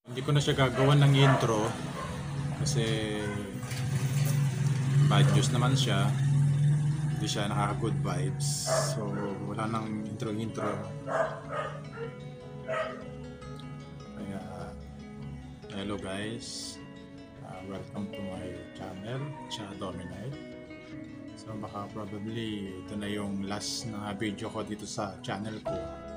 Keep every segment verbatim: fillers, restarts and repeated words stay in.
Hindi ko na siya gagawan ng intro kasi bad news naman siya. Hindi siya nakaka-good vibes. So wala nang intro-intro. Kaya hello guys. Uh, welcome to my channel, Cha Dominite. So baka probably ito na yung last na video ko dito sa channel ko.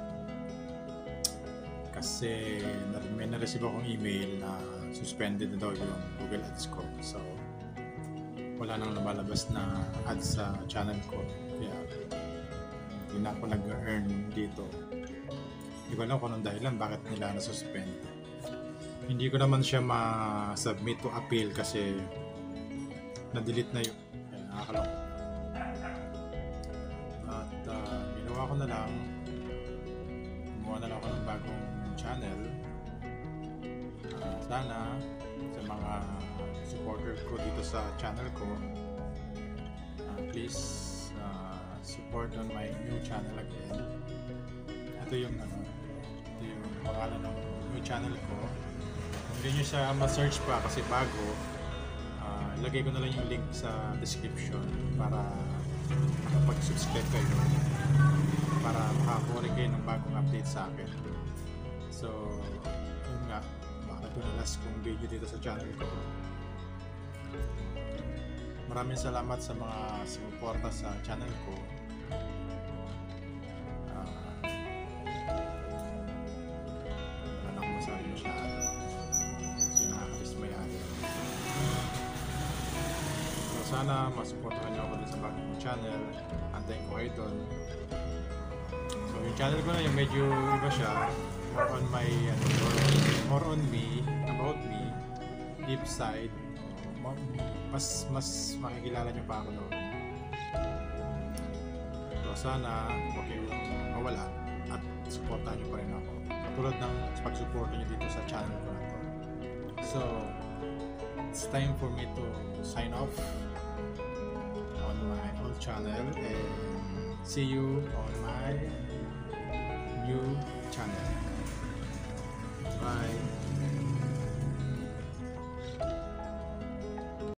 Kasi may na-receive akong email na suspended na daw yung Google Ads ko. So wala nang lumalabas na ads sa channel ko. Kaya hindi na ako nag-earn dito. Hindi ko alam kung anong dahilan bakit nila na-suspend. Hindi ko naman siya ma-submit to appeal kasi na-delete na yun. Kaya nakakalungkot. At uh, ginawa ko na lang, gumawa na lang ako ng bagong channel. Uh, sana sa mga supporter ko dito sa channel ko, uh, please uh, support on my new channel again. Ito yung ano, ito yung pangalan ng new channel ko. Kung hindi nyo siya ma-search pa kasi bago, uh, ilagay ko na lang yung link sa description para makapag-subscribe kayo para makakuha rin kayo ng bagong update sa akin. So, yun nga, baka ito na last kong video dito sa channel ko. Maraming salamat sa mga sumuporta sa channel ko. Uh, wala na akong masabi masyado. Kasi nakakadismayado. So, sana masuportahan niyo ako din sa bagong channel. Antayin ko kayo doon. So, yung channel ko na yung medyo iba siya. More on my, ano, more on me, about me, deep side. Mas, mas makikilala nyo pa ako doon. So, sana, okay, mawala at supportan nyo pa rin ako. Tulad ng pag-support nyo dito sa channel ko na to. So, it's time for me to sign off on my old channel and see you on my